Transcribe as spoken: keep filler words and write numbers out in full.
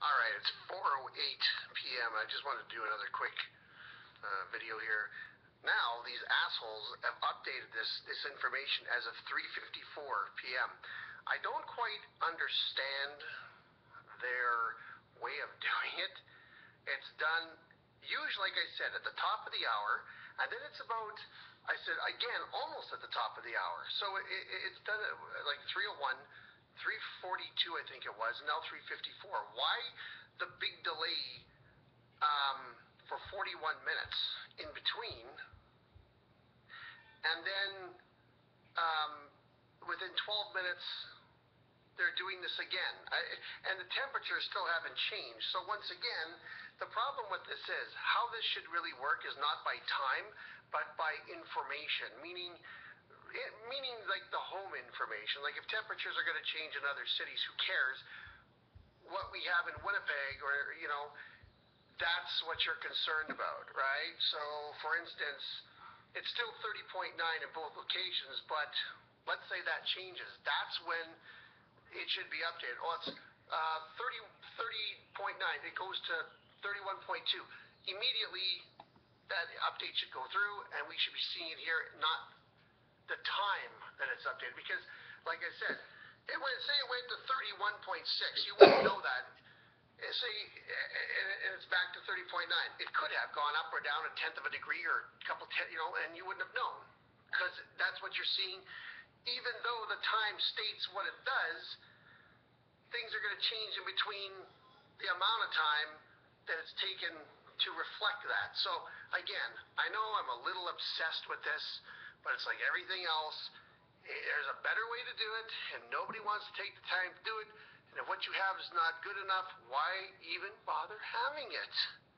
All right, it's four oh eight p m I just wanted to do another quick uh, video here. Now, these assholes have updated this, this information as of three fifty-four p m I don't quite understand their way of doing it. It's done, usually, like I said, at the top of the hour, and then it's about, I said, again, almost at the top of the hour. So it, it, it's done at like three oh one, three forty-two, I think it was, and now three fifty-four. Why the big delay um, for forty-one minutes in between? And then um, within twelve minutes, they're doing this again. I, and the temperatures still haven't changed. So once again, the problem with this is, how this should really work is not by time, but by information, meaning it, meaning like the home information. Like if temperatures are going to change in other cities, who cares? What we have in Winnipeg, or, you know, that's what you're concerned about, right? So, for instance, it's still thirty point nine in both locations, but let's say that changes. That's when it should be updated. Oh, it's uh, thirty, thirty point nine. It goes to thirty-one point two. Immediately, that update should go through, and we should be seeing it here, not the time that it's updated. Because, like I said, it went, say it went to thirty-one point six. You wouldn't know that. Say, and it's back to thirty point nine. It could have gone up or down a tenth of a degree or a couple, ten, you know, and you wouldn't have known, because that's what you're seeing. Even though the time states what it does, things are going to change in between the amount of time that it's taken to reflect that. So again, I know I'm a little obsessed with this, but it's like everything else. There's a better way to do it, and nobody wants to take the time to do it. And if what you have is not good enough, why even bother having it?